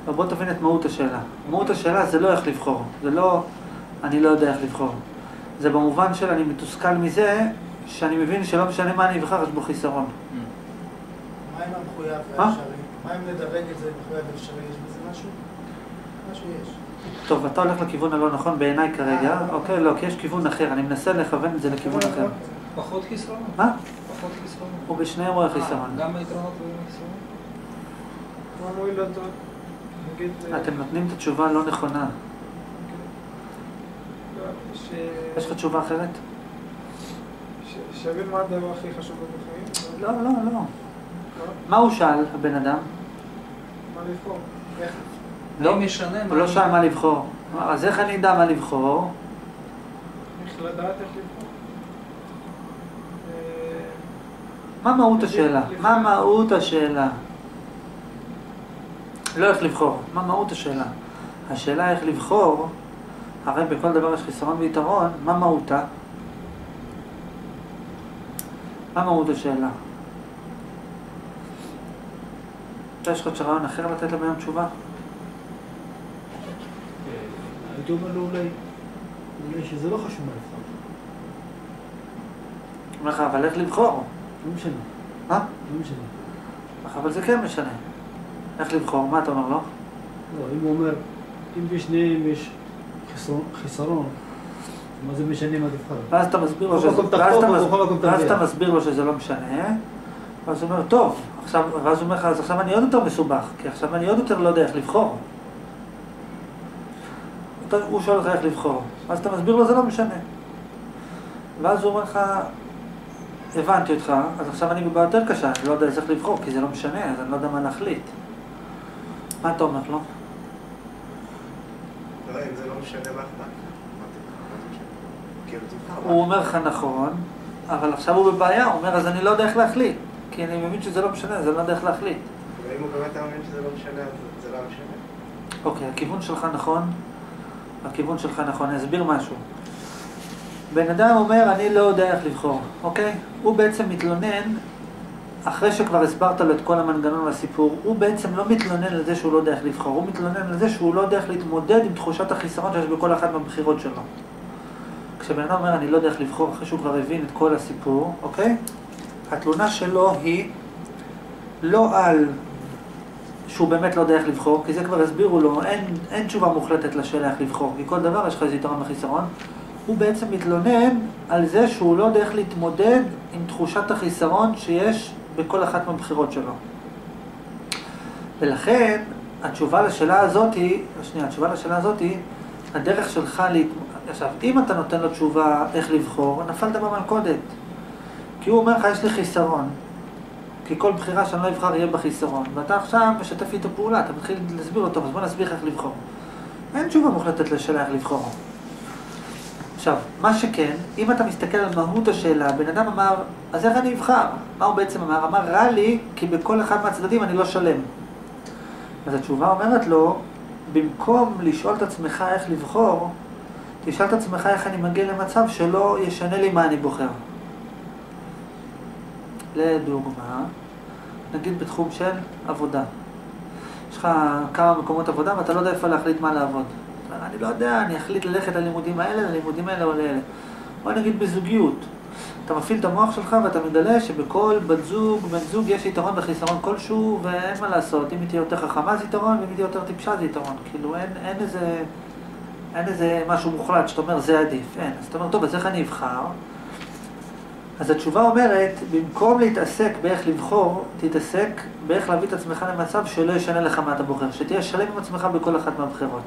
אבל בוא תבין את מהות השאלה. מהות השאלה זה לא איך לבחור, זה לא אני לא יודע איך לבחור. זה במובן של אני מתוסכל מזה שאני מבין שלא משנה מה אני אבחר, יש בו חיסרון. מה עם המחויב והאפשרי? מה אם לדרג את זה מחויב ואפשרי? יש בזה משהו? משהו יש. טוב, אתה הולך לכיוון הלא נכון בעיניי כרגע. אוקיי, לא, כי יש כיוון אחר. אני מנסה לכוון את זה לכיוון אחר. פחות חיסרון? מה? פחות חיסרון? הוא בשניהם רואה חיסרון. גם היתרונות וגם חיסרון? מה מועיל אותו? נגיד... אתם נותנים את התשובה הלא נכונה. יש לך תשובה אחרת? שווה מה הדבר הכי חשוב בחיים? לא, לא, לא. מה הוא שאל, הבן אדם? מה לבחור? איך? לא, אם ישנה, הוא לא שאל מה לבחור. אז איך אני אדע מה לבחור? איך לדעת איך לבחור? מה מהות השאלה? מה מהות השאלה? לא איך לבחור. מה מהות השאלה? השאלה איך לבחור, הרי בכל דבר יש חיסרון ויתרון, מה מהותה? מה מהות השאלה? יש לך רעיון אחר לתת להם היום תשובה? הייתי אומר לו אולי שזה לא חשוב מה לבחור. אומר לך, אבל איך לבחור? לא משנה. מה? לא משנה. אבל זה כן משנה. איך לבחור? מה אתה אומר לו? לא, אם הוא אומר, אם בשניהם יש חיסרון, מה זה משנה מה תבחר? ואז אתה מסביר לו שזה לא משנה, ואז הוא אומר, טוב, ואז הוא אומר לך, אז עכשיו אני עוד יותר מסובך, כי עכשיו אני עוד יותר לא יודע איך לבחור. הוא שואל לך איך לבחור, ואז אתה מסביר לו, זה לא משנה. ואז הוא אומר לך, הבנתי אותך, אז עכשיו אני בבעיה יותר קשה, אני לא יודע איך לבחור, כי זה לא משנה, אז אני לא יודע מה להחליט. מה אתה אומר לו? לא, אם זה לא משנה מה אכפת. הוא אומר לך נכון, אבל עכשיו הוא בבעיה, הוא אומר, אז אני לא יודע איך להחליט, כי אני מבין שזה לא משנה, אז אני לא יודע איך להחליט. ואם הוא באמת מאמין שזה לא משנה, אז זה לא משנה. אוקיי, הכיוון שלך נכון, אני אסביר משהו. בן אדם אומר, אני לא יודע איך לבחור, אוקיי? הוא בעצם מתלונן, אחרי שכבר הסברת לו את כל המנגנון והסיפור, הוא בעצם לא מתלונן על זה שהוא לא יודע איך לבחור, הוא מתלונן על זה שהוא לא יודע איך להתמודד עם תחושת החיסרון שיש בכל אחת מהבחירות שלו. כשבן אדם אומר, אני לא יודע איך לבחור, אחרי שהוא כבר הבין את כל הסיפור, אוקיי? התלונה שלו היא לא על שהוא באמת לא יודע איך לבחור, כי זה כבר הסבירו לו, אין תשובה מוחלטת לשאלה איך לבחור, כי כל דבר יש לך איזה יתרון וחיסרון. הוא בעצם מתלונן על זה שהוא לא יודע איך להתמודד עם תחושת החיסרון שיש בכל אחת מהבחירות שלו. ולכן, התשובה לשאלה הזאת היא, הדרך שלך עכשיו, אם אתה נותן לו תשובה איך לבחור, נפלת במלכודת. כי הוא אומר לך, יש לי חיסרון. כי כל בחירה שאני לא אבחר יהיה בחיסרון. ואתה עכשיו משתף איתו פעולה, אתה מתחיל להסביר אותו, אז בוא נסביר איך לבחור. אין תשובה מוחלטת לשאלה איך לבחור. עכשיו, מה שכן, אם אתה מסתכל על מהות השאלה, בן אדם אמר, אז איך אני אבחר? מה הוא בעצם אמר? אמר, רע לי, כי בכל אחד מהצדדים אני לא שלם. אז התשובה אומרת לו, במקום לשאול את עצמך איך לבחור, תשאל את עצמך איך אני מגיע למצב שלא ישנה לי מה אני בוחר. לדוגמה, נגיד בתחום של עבודה. יש לך כמה מקומות עבודה ואתה לא יודע איפה להחליט מה לעבוד. אני לא יודע, אני אחליט ללכת ללימודים האלה או לאלה. או נגיד בזוגיות. אתה מפעיל את המוח שלך ואתה מגלה שבכל בן זוג יש יתרון וחיסרון כלשהו, ואין מה לעשות. אם היא תהיה יותר חכמה זה יתרון, ואם היא תהיה יותר טיפשה זה יתרון. כאילו אין איזה משהו מוחלט שאתה אומר זה עדיף. אין. אז אתה אומר, טוב, אז איך אני אבחר? אז התשובה אומרת, במקום להתעסק באיך לבחור, תתעסק באיך להביא את עצמך למצב שלא ישנה לך מה אתה בוחר, שתהיה שלם עם עצמך בכל אחת מהבחירות.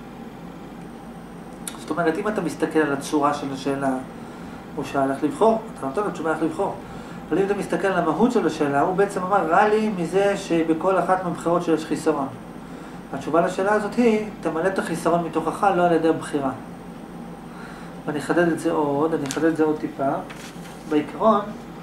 זאת אומרת, אם אתה מסתכל על הצורה של השאלה, הוא שאל איך לבחור, אתה נותן לו תשובה איך לבחור. אבל אם אתה מסתכל על המהות של השאלה, הוא בעצם אמר, רע לי מזה שבכל אחת מהבחירות שיש חיסרון. התשובה לשאלה הזאת היא, תמלא את החיסרון מתוכך, לא על ידי הבחירה. ואני אחדד את זה עוד טיפה. בעיקרון,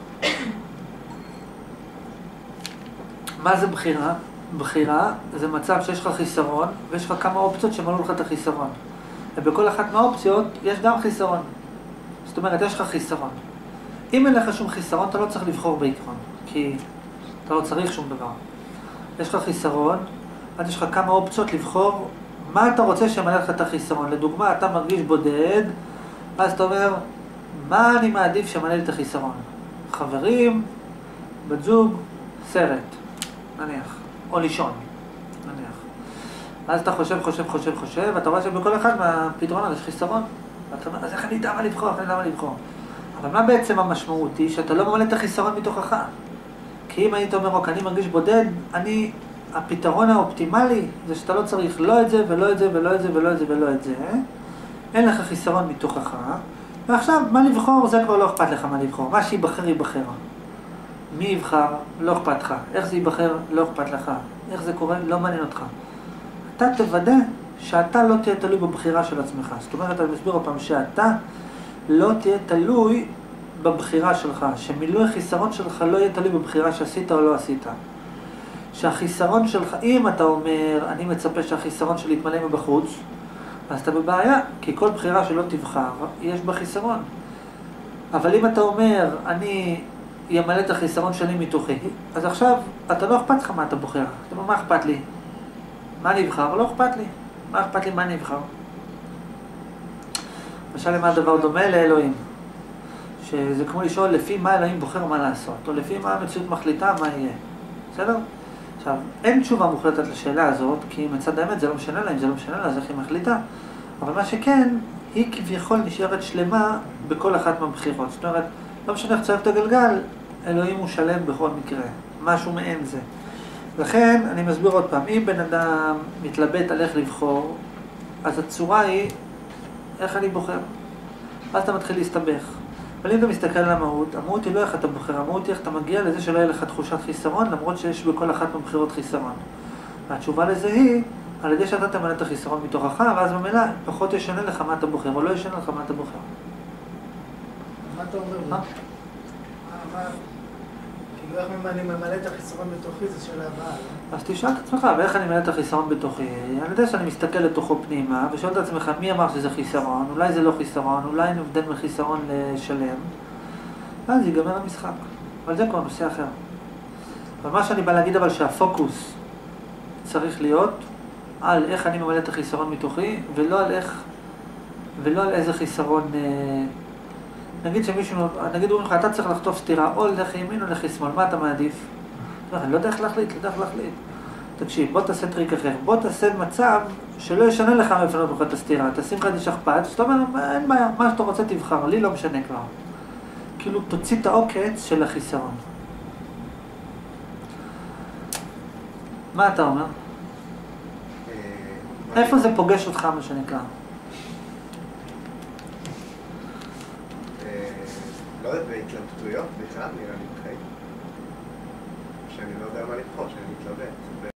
מה זה בחירה? בחירה זה מצב שיש לך חיסרון, ויש לך כמה אופציות שמלאו לך את החיסרון. ובכל אחת מהאופציות יש גם חיסרון. זאת אומרת, יש לך חיסרון. אם אין לך שום חיסרון, אתה לא צריך לבחור בעיקרון, כי אתה לא צריך שום דבר. יש לך חיסרון, אז יש לך כמה אופציות לבחור מה אתה רוצה שימלא לך את החיסרון. לדוגמה, אתה מרגיש בודד, אז אתה אומר, מה אני מעדיף שימלא לי את החיסרון? חברים, בת זוג, סרט, נניח, או לישון, נניח. אז אתה חושב, ואתה רואה שבכל אחד מהפתרון הזה יש חיסרון. ואתה אומר, אז איך אני אדע מה לבחור, אבל מה בעצם המשמעות היא? שאתה לא ממלא את החיסרון מתוכך. כי אם היית אומר, אוקיי, אני מרגיש בודד, הפתרון האופטימלי זה שאתה לא צריך לא את זה, ולא את זה, ולא את זה, ולא את זה, ולא את זה. אין לך חיסרון מתוכך. ועכשיו, מה לבחור? זה כבר לא אכפת לך מה לבחור. מה שיבחר, ייבחר. מי יבחר? לא אכפת לך. איך זה ייבחר? לא אכפת לך. איך זה קורה? לא מעניין אותך. אתה תוודא שאתה לא תהיה תלוי בבחירה של עצמך. זאת אומרת, אני מסביר עוד פעם, שאתה לא תהיה תלוי בבחירה שלך. שמילוי החיסרון שלך לא יהיה תלוי בבחירה שעשית או לא עשית. שהחיסרון שלך, אם אתה אומר, אני מצפה שהחיסרון שלי יתמלא מבחוץ, אז אתה בבעיה, כי כל בחירה שלא תבחר, יש בה חיסרון. אבל אם אתה אומר, אני ימלא את החיסרון שלי מתוכי, אז עכשיו, אתה לא אכפת לך מה אתה בוחר. אתה אומר, מה אכפת לי? מה אני אבחר? לא אכפת לי. מה אכפת לי? מה אני אבחר? למשל, למה הדבר דומה לאלוהים? שזה כמו לשאול לפי מה אלוהים בוחר מה לעשות, או לפי מה המציאות מחליטה מה יהיה. בסדר? עכשיו, אין תשובה מוחלטת לשאלה הזאת, כי מצד האמת זה לא משנה לה, אם זה לא משנה לה, אז איך היא מחליטה. אבל מה שכן, היא כביכול נשארת שלמה בכל אחת מהבחירות. זאת אומרת, לא משנה איך צריך את הגלגל, אלוהים הוא שלם בכל מקרה. משהו מעין זה. לכן, אני מסביר עוד פעם, אם בן אדם מתלבט על איך לבחור, אז הצורה היא, איך אני בוחר? אז אתה מתחיל להסתבך. אבל אם אתה מסתכל על המהות, המהות היא לא איך אתה בוחר, המהות היא איך אתה מגיע לזה שלא יהיה לך תחושת חיסרון, למרות שיש בכל אחת מבחירות חיסרון. והתשובה לזה היא, על ידי שאתה תמלא את החיסרון מתוכך, ואז במילא פחות ישנה לך מה אתה בוחר, או לא ישנה לך מה אתה בוחר. מה אתה אומר? מה? כאילו איך אני ממלא את החיסרון בתוכי, זה שאלה הבאה, לא? אז תשאל את עצמך, ואיך אני ממלא את החיסרון בתוכי? על ידי שאני מסתכל לתוכו פנימה, ושואל את עצמך, מי אמר שזה חיסרון? אולי זה לא חיסרון, אולי נבדל מחיסרון לשלם. ואז ייגמר המשחק. אבל זה כבר נושא אחר. אבל מה שאני בא להגיד אבל שהפוקוס צריך להיות על איך אני ממלא את החיסרון מתוכי, ולא על איזה חיסרון... נגיד שמישהו, נגיד אומרים לך, אתה צריך לחטוף סתירה, או לך ימין או לך שמאל, מה אתה מעדיף? אני לא יודע איך להחליט, תקשיב, בוא תעשה טריק אחר, בוא תעשה מצב שלא ישנה לך מפנות לך את הסתירה, תשים לך את השכפ"ץ, שאתה אומר, אין בעיה, מה שאתה רוצה תבחר, לי לא משנה כבר. כאילו תוציא את העוקץ של החיסרון. מה אתה אומר? איפה זה פוגש אותך, מה שנקרא? לא יודע, בהתלבטויות בכלל נראה לי בחיים. שאני לא יודע מה לבחור, שאני מתלבט.